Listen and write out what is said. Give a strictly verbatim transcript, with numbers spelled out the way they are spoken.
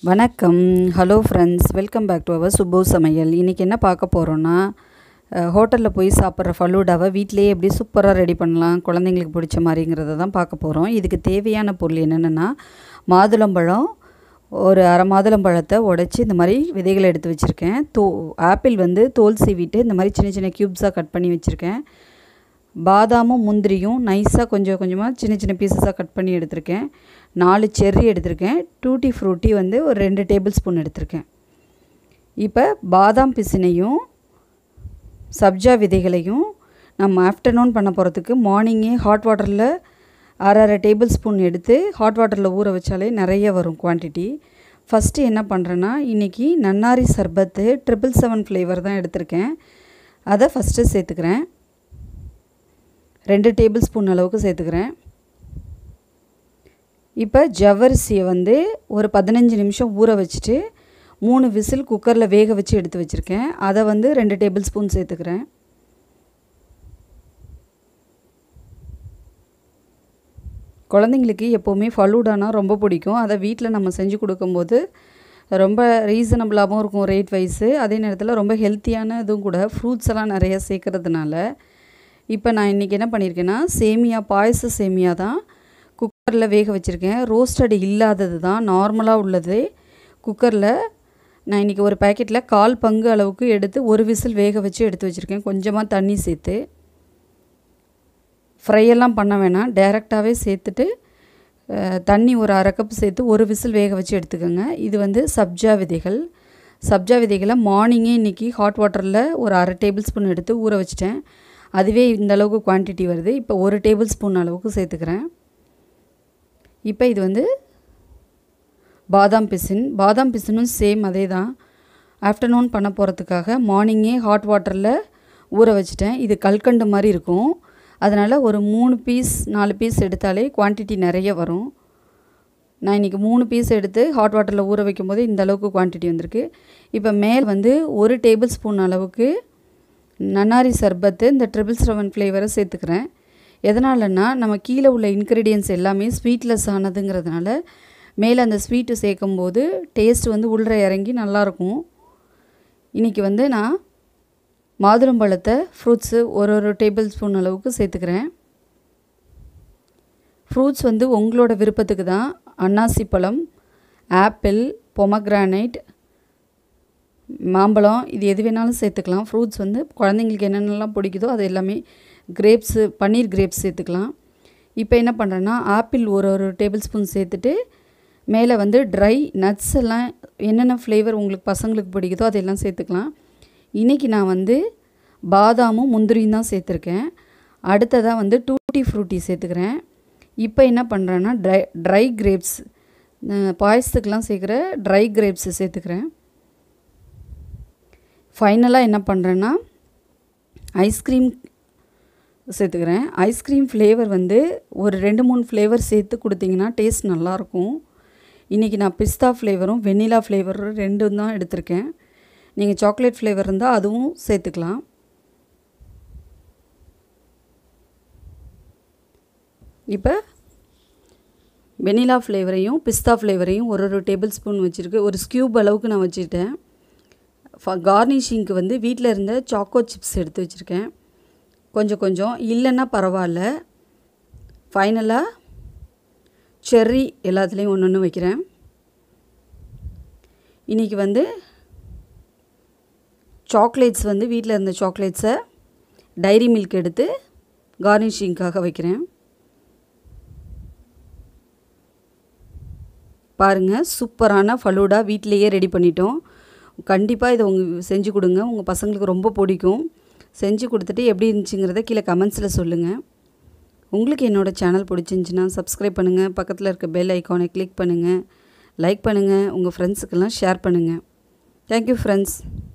வணக்கம். Hello friends, welcome back to our Subbu Samayal. இன்றைக்கி என்ன பார்க்க போகிறோன்னா, ஹோட்டலில் போய் சாப்பிட்ற ஃபலூடாவை வீட்டிலேயே எப்படி சூப்பராக ரெடி பண்ணலாம், குழந்தைங்களுக்கு பிடிச்ச மாதிரிங்கிறத தான் பார்க்க போகிறோம். இதுக்கு தேவையான பொருள் என்னென்னா, மாதுளம்பழம் ஒரு அரை மாதுளம்பழத்தை உடச்சி இந்த மாதிரி விதைகளை எடுத்து வச்சுருக்கேன். தோ ஆப்பிள் வந்து தோல் சீவிட்டு இந்த மாதிரி சின்ன சின்ன க்யூப்ஸாக கட் பண்ணி வச்சுருக்கேன். பாதாமும் முந்திரியும் நைஸாக கொஞ்சம் கொஞ்சமாக சின்ன சின்ன பீசஸாக கட் பண்ணி எடுத்திருக்கேன். நாலு செர்ரி எடுத்திருக்கேன். டூட்டி ஃப்ரூட்டி வந்து ஒரு ரெண்டு டேபிள் ஸ்பூன் எடுத்திருக்கேன். இப்போ பாதாம் பிசினையும் சப்ஜா விதைகளையும் நம்ம ஆஃப்டர்நூன் பண்ண போகிறதுக்கு மார்னிங்கே ஹாட் வாட்டரில் அரை அரை டேபிள் ஸ்பூன் எடுத்து ஹாட் வாட்டரில் ஊற வச்சாலே நிறைய வரும் குவான்டிட்டி. ஃபஸ்ட்டு என்ன பண்ணுறேன்னா, இன்றைக்கி நன்னாரி சர்பத்து ட்ரிபிள் செவன் ஃப்ளேவர் தான் எடுத்திருக்கேன். அதை ஃபஸ்ட்டு சேர்த்துக்கிறேன். ரெண்டு டேபிள் ஸ்பூன் அளவுக்கு சேர்த்துக்கிறேன். இப்போ ஜவ்வரிசியை வந்து ஒரு பதினஞ்சு நிமிஷம் ஊற வச்சுட்டு மூணு விசில் குக்கரில் வேக வச்சு எடுத்து வச்சுருக்கேன். அதை வந்து ரெண்டு டேபிள் ஸ்பூன் சேர்த்துக்கிறேன். குழந்தைங்களுக்கு எப்போவுமே ஃபலூடானா ரொம்ப பிடிக்கும். அதை வீட்டில் நம்ம செஞ்சு கொடுக்கும்போது ரொம்ப ரீசனபிளாகவும் இருக்கும் ரேட் வைஸு. அதே நேரத்தில் ரொம்ப ஹெல்த்தியான இதுவும் கூட, ஃப்ரூட்ஸ் எல்லாம் நிறையா சேர்க்கறதுனால. இப்போ நான் இன்றைக்கி என்ன பண்ணியிருக்கேன்னா, சேமியா பாயச சேமியா தான் குக்கரில் வேக வச்சுருக்கேன். ரோஸ்டட் இல்லாதது தான், நார்மலாக உள்ளது. குக்கரில் நான் இன்றைக்கி ஒரு பேக்கெட்டில் கால் பங்கு அளவுக்கு எடுத்து ஒரு விசில் வேக வச்சு எடுத்து வச்சுருக்கேன். கொஞ்சமாக தண்ணி சேர்த்து. ஃப்ரையெல்லாம் பண்ண வேணாம், டைரெக்டாகவே சேர்த்துட்டு தண்ணி ஒரு அரை கப் சேர்த்து ஒரு விசில் வேக வச்சு எடுத்துக்கோங்க. இது வந்து சப்ஜா விதைகள். சப்ஜா விதைகளை மார்னிங்கே இன்றைக்கி ஹாட் வாட்டரில் ஒரு அரை டேபிள் ஸ்பூன் எடுத்து ஊற வச்சிட்டேன். அதுவே இந்த அளவுக்கு குவான்டிட்டி வருது. இப்போ ஒரு டேபிள் ஸ்பூன் அளவுக்கு சேர்த்துக்கிறேன். இப்போ இது வந்து பாதாம் பிசின். பாதாம் பிசினும் சேம் அதே தான். ஆஃப்டர்நூன் பண்ண போகிறதுக்காக மார்னிங்கே ஹாட் வாட்டரில் ஊற வச்சுட்டேன். இது கல்கண்டு மாதிரி இருக்கும். அதனால் ஒரு மூணு பீஸ் நாலு பீஸ் எடுத்தாலே குவான்டிட்டி நிறைய வரும். நான் இன்றைக்கி மூணு பீஸ் எடுத்து ஹாட் வாட்டரில் ஊற வைக்கும் போது இந்த அளவுக்கு குவான்டிட்டி வந்திருக்கு. இப்போ மேல் வந்து ஒரு டேபிள் ஸ்பூன் அளவுக்கு நன்னாரி சர்பத்து இந்த ட்ரிபிள் செவன் ஃப்ளேவரை சேர்த்துக்கிறேன். எதனாலன்னா, நம்ம கீழே உள்ள இன்க்ரீடியன்ட்ஸ் எல்லாமே ஸ்வீட்லெஸ் ஆனதுங்கிறதுனால மேலே அந்த ஸ்வீட்டு சேர்க்கும்போது டேஸ்ட் வந்து உள்ளே இறங்கி நல்லாயிருக்கும். இன்றைக்கி வந்து நான் மாதுளம்பழத்தை ஃப்ரூட்ஸு ஒரு ஒரு டேபிள் ஸ்பூன் அளவுக்கு சேர்த்துக்கிறேன். ஃப்ரூட்ஸ் வந்து உங்களோட விருப்பத்துக்கு தான். அன்னாசி பழம், ஆப்பிள், பொமக்ரானைட், மாம்பழம், இது எது வேணாலும் சேர்த்துக்கலாம். ஃப்ரூட்ஸ் வந்து குழந்தைங்களுக்கு என்னென்னலாம் பிடிக்குதோ அது எல்லாமே. கிரேப்ஸு, பன்னீர் கிரேப்ஸ் சேர்த்துக்கலாம். இப்போ என்ன பண்ணுறேன்னா, ஆப்பிள் ஒரு ஒரு டேபிள் ஸ்பூன் சேர்த்துட்டு மேலே வந்து ட்ரை நட்ஸ் எல்லாம் என்னென்ன ஃப்ளேவர் உங்களுக்கு பசங்களுக்கு பிடிக்குதோ அதெல்லாம் சேர்த்துக்கலாம். இன்றைக்கி நான் வந்து பாதாமும் முந்திரியும் தான் சேர்த்துருக்கேன். அடுத்ததாக வந்து டூட்டி ஃப்ரூட்டி சேர்த்துக்கிறேன். இப்போ என்ன பண்ணுறேன்னா, ட்ரை ட்ரை கிரேப்ஸ், பாயசத்துக்கெலாம் சேர்க்குற ட்ரை கிரேப்ஸு சேர்த்துக்கிறேன். ஃபைனலாக என்ன பண்ணுறேன்னா, ஐஸ்கிரீம் சேர்த்துக்கிறேன். ஐஸ்கிரீம் ஃப்ளேவர் வந்து ஒரு ரெண்டு மூணு ஃப்ளேவர் சேர்த்து கொடுத்திங்கன்னா டேஸ்ட் நல்லாயிருக்கும். இன்றைக்கி நான் பிஸ்தா ஃப்ளேவரும் வெண்ணிலா ஃப்ளேவரும் ரெண்டும் தான் எடுத்திருக்கேன். நீங்கள் சாக்லேட் ஃப்ளேவர் இருந்தால் அதுவும் சேர்த்துக்கலாம். இப்போ வெண்ணிலா ஃப்ளேவரையும் பிஸ்தா ஃப்ளேவரையும் ஒரு ஒரு டேபிள் ஸ்பூன் வச்சுருக்கு. ஒரு ஸ்கியூப் அளவுக்கு நான் வச்சுக்கிட்டேன். கார்னிஷிங்க்கு வந்து வீட்டில் இருந்த சாக்கோ சிப்ஸ் எடுத்து வச்சுருக்கேன். கொஞ்சம் கொஞ்சம் இல்லைன்னா பரவாயில்ல. ஃபைனலாக செர்ரி எல்லாத்துலேயும் ஒன்று ஒன்று வைக்கிறேன். இன்றைக்கி வந்து சாக்லேட்ஸ் வந்து வீட்டில் இருந்த சாக்லேட்ஸை டைரி மில்க் எடுத்து கார்னிஷிங்காக வைக்கிறேன். பாருங்கள், சூப்பரான ஃபலூடா வீட்டிலையே ரெடி பண்ணிட்டோம். கண்டிப்பாக இதை உங்கள் செஞ்சு கொடுங்க. உங்கள் பசங்களுக்கு ரொம்ப பிடிக்கும். செஞ்சு கொடுத்துட்டு எப்படி இருந்துச்சுங்கிறத கீழே கமெண்ட்ஸில் சொல்லுங்கள். உங்களுக்கு என்னோடய சேனல் பிடிச்சிருந்துச்சின்னா சப்ஸ்கிரைப் பண்ணுங்கள். பக்கத்தில் இருக்க பெல் ஐக்கானை கிளிக் பண்ணுங்கள். லைக் பண்ணுங்கள். உங்கள் ஃப்ரெண்ட்ஸுக்கெல்லாம் ஷேர் பண்ணுங்கள். Thank you friends.